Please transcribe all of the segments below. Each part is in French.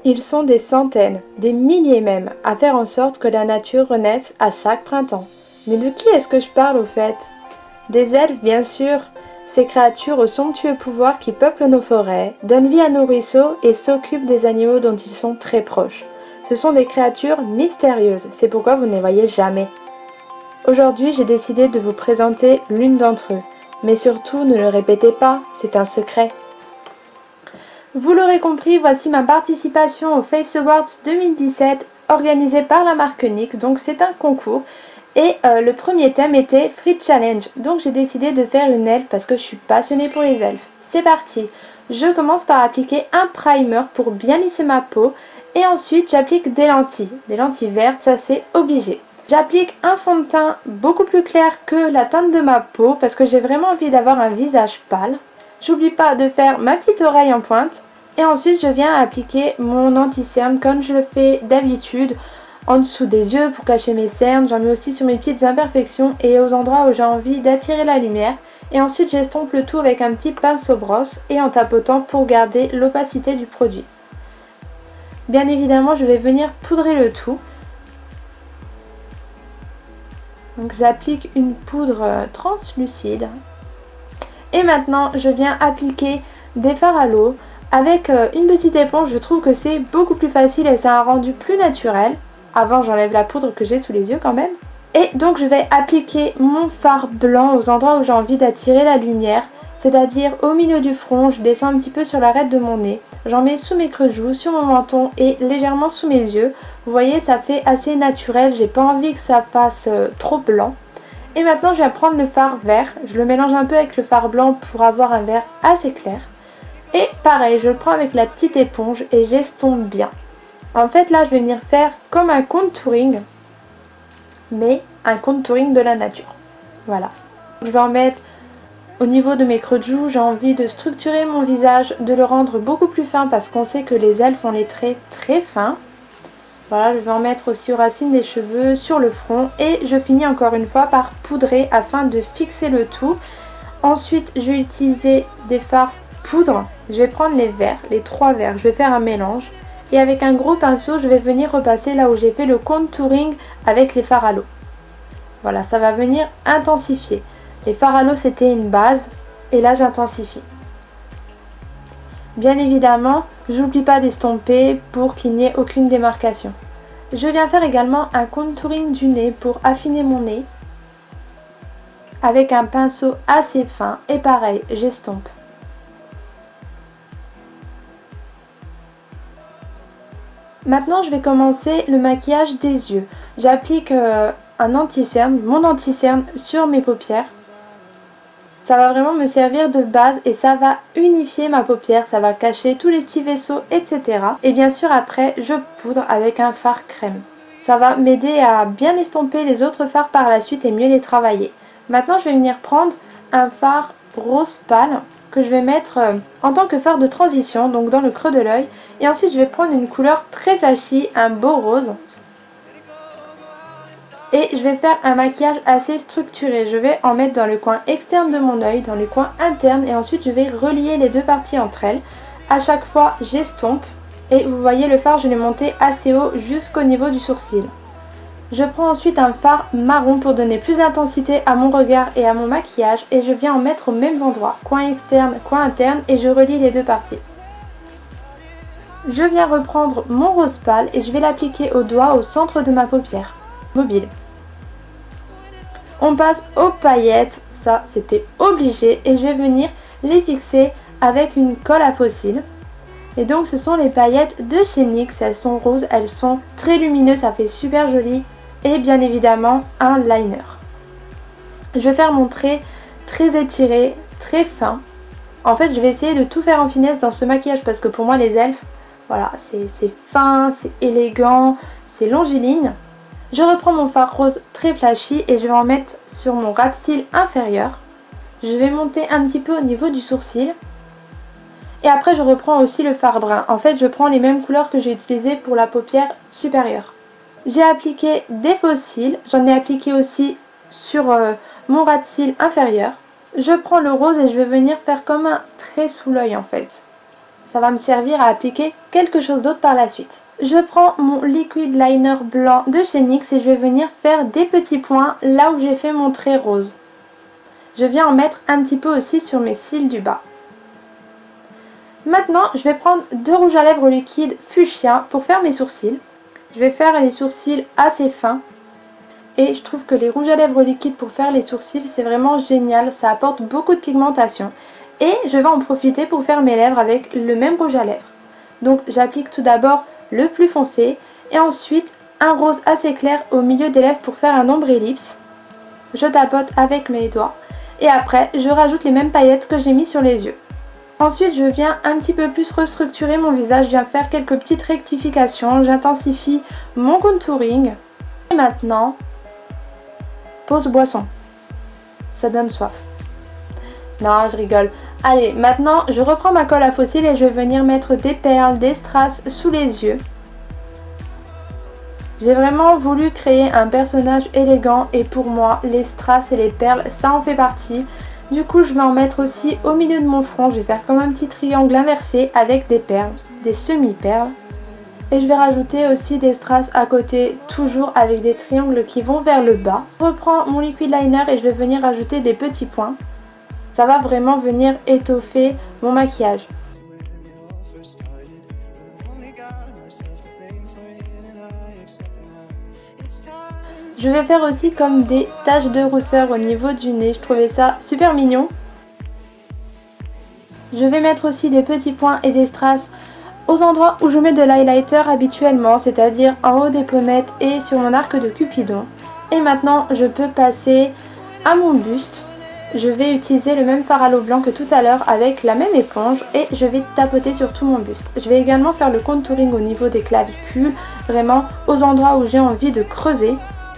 Ils sont des centaines, des milliers même, à faire en sorte que la nature renaisse à chaque printemps. Mais de qui est-ce que je parle au fait? Des elfes, bien sûr, ces créatures aux somptueux pouvoirs qui peuplent nos forêts, donnent vie à nos ruisseaux et s'occupent des animaux dont ils sont très proches. Ce sont des créatures mystérieuses, c'est pourquoi vous ne les voyez jamais. Aujourd'hui, j'ai décidé de vous présenter l'une d'entre eux. Mais surtout, ne le répétez pas, c'est un secret. Vous l'aurez compris, voici ma participation au Face Awards 2017 organisé par la marque NYX, donc c'est un concours. Et le premier thème était Free Challenge, donc j'ai décidé de faire une elfe parce que je suis passionnée pour les elfes. C'est parti. Je commence par appliquer un primer pour bien lisser ma peau et ensuite j'applique des lentilles vertes, ça c'est obligé. J'applique un fond de teint beaucoup plus clair que la teinte de ma peau parce que j'ai vraiment envie d'avoir un visage pâle. J'oublie pas de faire ma petite oreille en pointe et ensuite je viens appliquer mon anti-cerne comme je le fais d'habitude en dessous des yeux pour cacher mes cernes. J'en mets aussi sur mes petites imperfections et aux endroits où j'ai envie d'attirer la lumière. Et ensuite j'estompe le tout avec un petit pinceau brosse et en tapotant pour garder l'opacité du produit. Bien évidemment je vais venir poudrer le tout. Donc j'applique une poudre translucide. Et maintenant je viens appliquer des fards à l'eau. Avec une petite éponge, je trouve que c'est beaucoup plus facile et ça a un rendu plus naturel. Avant, j'enlève la poudre que j'ai sous les yeux quand même. Et donc je vais appliquer mon fard blanc aux endroits où j'ai envie d'attirer la lumière. C'est-à-dire au milieu du front, je descends un petit peu sur l'arête de mon nez. J'en mets sous mes creux de joues, sur mon menton et légèrement sous mes yeux. Vous voyez, ça fait assez naturel, j'ai pas envie que ça fasse trop blanc. Et maintenant, je vais prendre le fard vert. Je le mélange un peu avec le fard blanc pour avoir un vert assez clair. Et pareil, je le prends avec la petite éponge et j'estompe bien. En fait, là, je vais venir faire comme un contouring, mais un contouring de la nature. Voilà. Je vais en mettre au niveau de mes creux de joues. J'ai envie de structurer mon visage, de le rendre beaucoup plus fin parce qu'on sait que les elfes ont les traits très fins. Voilà, je vais en mettre aussi aux racines des cheveux, sur le front. Et je finis encore une fois par poudrer afin de fixer le tout. Ensuite, je vais utiliser des fards poudre. Je vais prendre les verts, les 3 verts. Je vais faire un mélange. Et avec un gros pinceau, je vais venir repasser là où j'ai fait le contouring avec les fards à l'eau. Voilà, ça va venir intensifier. Les fards à l'eau, c'était une base. Et là, j'intensifie. Bien évidemment, j'oublie pas d'estomper pour qu'il n'y ait aucune démarcation. Je viens faire également un contouring du nez pour affiner mon nez. Avec un pinceau assez fin. Et pareil, j'estompe. Maintenant, je vais commencer le maquillage des yeux. J'applique un anti-cerne, mon anti-cerne sur mes paupières. Ça va vraiment me servir de base et ça va unifier ma paupière, ça va cacher tous les petits vaisseaux, etc. Et bien sûr, après, je poudre avec un fard crème. Ça va m'aider à bien estomper les autres fards par la suite et mieux les travailler. Maintenant, je vais venir prendre un fard rose pâle que je vais mettre en tant que fard de transition, donc dans le creux de l'œil. Et ensuite, je vais prendre une couleur très flashy, un beau rose. Et je vais faire un maquillage assez structuré. Je vais en mettre dans le coin externe de mon œil, dans le coin interne. Et ensuite, je vais relier les deux parties entre elles. À chaque fois, j'estompe. Et vous voyez, le fard, je l'ai monté assez haut jusqu'au niveau du sourcil. Je prends ensuite un fard marron pour donner plus d'intensité à mon regard et à mon maquillage et je viens en mettre aux mêmes endroits, coin externe, coin interne et je relie les deux parties. Je viens reprendre mon rose pâle et je vais l'appliquer au doigt au centre de ma paupière mobile. On passe aux paillettes, ça c'était obligé et je vais venir les fixer avec une colle à faux cils. Et donc ce sont les paillettes de chez NYX, elles sont roses, elles sont très lumineuses, ça fait super joli. Et bien évidemment un liner. Je vais faire mon trait très étiré, très fin. En fait je vais essayer de tout faire en finesse dans ce maquillage parce que pour moi les elfes, voilà, c'est fin, c'est élégant, c'est longiligne. Je reprends mon fard rose très flashy et je vais en mettre sur mon ras de cils inférieur. Je vais monter un petit peu au niveau du sourcil. Et après je reprends aussi le fard brun. En fait je prends les mêmes couleurs que j'ai utilisées pour la paupière supérieure. J'ai appliqué des faux cils, j'en ai appliqué aussi sur mon ras de cils inférieur. Je prends le rose et je vais venir faire comme un trait sous l'œil en fait. ça va me servir à appliquer quelque chose d'autre par la suite. Je prends mon liquid liner blanc de chez NYX et je vais venir faire des petits points là où j'ai fait mon trait rose. Je viens en mettre un petit peu aussi sur mes cils du bas. Maintenant, je vais prendre 2 rouges à lèvres liquide fuchsia pour faire mes sourcils. Je vais faire les sourcils assez fins. Et je trouve que les rouges à lèvres liquides pour faire les sourcils, c'est vraiment génial. Ça apporte beaucoup de pigmentation. Et je vais en profiter pour faire mes lèvres avec le même rouge à lèvres. Donc j'applique tout d'abord le plus foncé et ensuite un rose assez clair au milieu des lèvres pour faire un ombre ellipse. Je tapote avec mes doigts et après je rajoute les mêmes paillettes que j'ai mis sur les yeux. Ensuite je viens un petit peu plus restructurer mon visage, je viens faire quelques petites rectifications, j'intensifie mon contouring. Et maintenant, pause boisson, ça donne soif. Non, je rigole. Allez, maintenant, je reprends ma colle à faux cils et je vais venir mettre des perles, des strass sous les yeux. J'ai vraiment voulu créer un personnage élégant et pour moi, les strass et les perles, ça en fait partie. Du coup, je vais en mettre aussi au milieu de mon front. Je vais faire comme un petit triangle inversé avec des perles, des semi-perles. Et je vais rajouter aussi des strass à côté, toujours avec des triangles qui vont vers le bas. Je reprends mon liquid liner et je vais venir ajouter des petits points. Ça va vraiment venir étoffer mon maquillage. Je vais faire aussi comme des taches de rousseur au niveau du nez. Je trouvais ça super mignon. Je vais mettre aussi des petits points et des strass aux endroits où je mets de l'highlighter habituellement, c'est-à-dire en haut des pommettes et sur mon arc de Cupidon. Et maintenant, je peux passer à mon buste. Je vais utiliser le même fard à l'eau blanc que tout à l'heure avec la même éponge et je vais tapoter sur tout mon buste. Je vais également faire le contouring au niveau des clavicules, vraiment aux endroits où j'ai envie de creuser.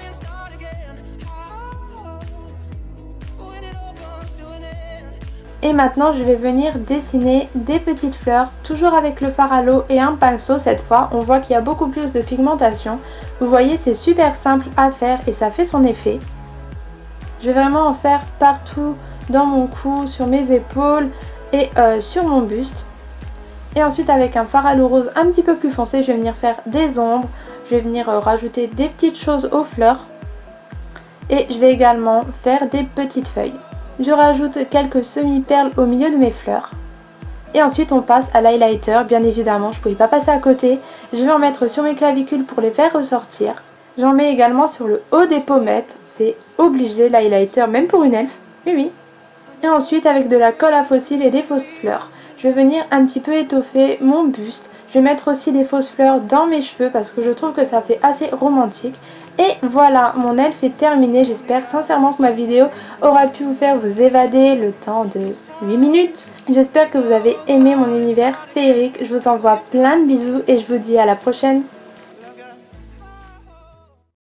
Et maintenant je vais venir dessiner des petites fleurs, toujours avec le fard à l'eau et un pinceau cette fois. On voit qu'il y a beaucoup plus de pigmentation. Vous voyez, c'est super simple à faire et ça fait son effet. Je vais vraiment en faire partout dans mon cou, sur mes épaules et sur mon buste. Et ensuite avec un fard à l'eau rose un petit peu plus foncé, je vais venir faire des ombres. Je vais venir rajouter des petites choses aux fleurs. Et je vais également faire des petites feuilles. Je rajoute quelques semi-perles au milieu de mes fleurs. Et ensuite on passe à l'highlighter, bien évidemment, je ne pouvais pas passer à côté. Je vais en mettre sur mes clavicules pour les faire ressortir. J'en mets également sur le haut des pommettes. C'est obligé l'highlighter, même pour une elfe. Oui, oui. Et ensuite, avec de la colle à faux cils et des fausses fleurs, je vais venir un petit peu étoffer mon buste. Je vais mettre aussi des fausses fleurs dans mes cheveux parce que je trouve que ça fait assez romantique. Et voilà, mon elfe est terminé. J'espère sincèrement que ma vidéo aura pu vous faire vous évader le temps de 8 minutes. J'espère que vous avez aimé mon univers féerique. Je vous envoie plein de bisous et je vous dis à la prochaine.